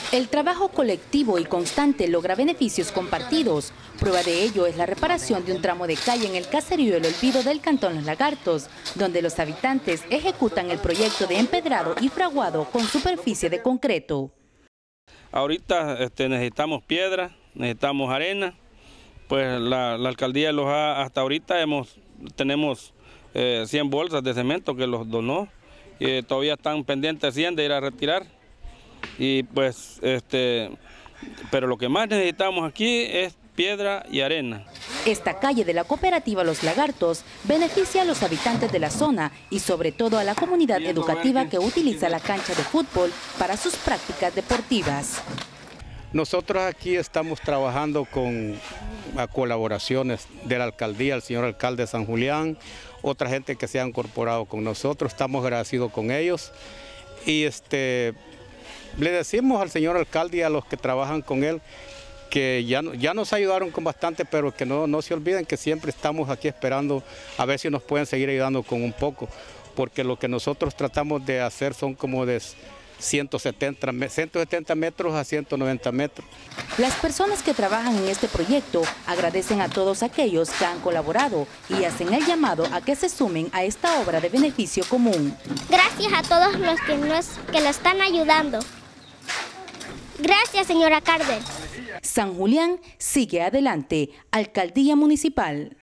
El trabajo colectivo y constante logra beneficios compartidos. Prueba de ello es la reparación de un tramo de calle en el caserío El Olvido del cantón Los Lagartos, donde los habitantes ejecutan el proyecto de empedrado y fraguado con superficie de concreto. Ahorita necesitamos piedra, necesitamos arena, pues la alcaldía hasta ahorita tenemos 100 bolsas de cemento que los donó, y todavía están pendientes 100 de ir a retirar. Y pues, pero lo que más necesitamos aquí es piedra y arena. Esta calle de la cooperativa Los Lagartos beneficia a los habitantes de la zona y sobre todo a la comunidad educativa que utiliza la cancha de fútbol para sus prácticas deportivas. Nosotros aquí estamos trabajando con colaboraciones de la alcaldía, el señor alcalde de San Julián, otra gente que se ha incorporado con nosotros, estamos agradecidos con ellos y le decimos al señor alcalde y a los que trabajan con él que ya nos ayudaron con bastante, pero que no se olviden que siempre estamos aquí esperando a ver si nos pueden seguir ayudando con un poco, porque lo que nosotros tratamos de hacer son como de 170 metros a 190 metros. Las personas que trabajan en este proyecto agradecen a todos aquellos que han colaborado y hacen el llamado a que se sumen a esta obra de beneficio común. Gracias a todos los que lo están ayudando. Gracias, señora Cárdenas. San Julián sigue adelante. Alcaldía Municipal.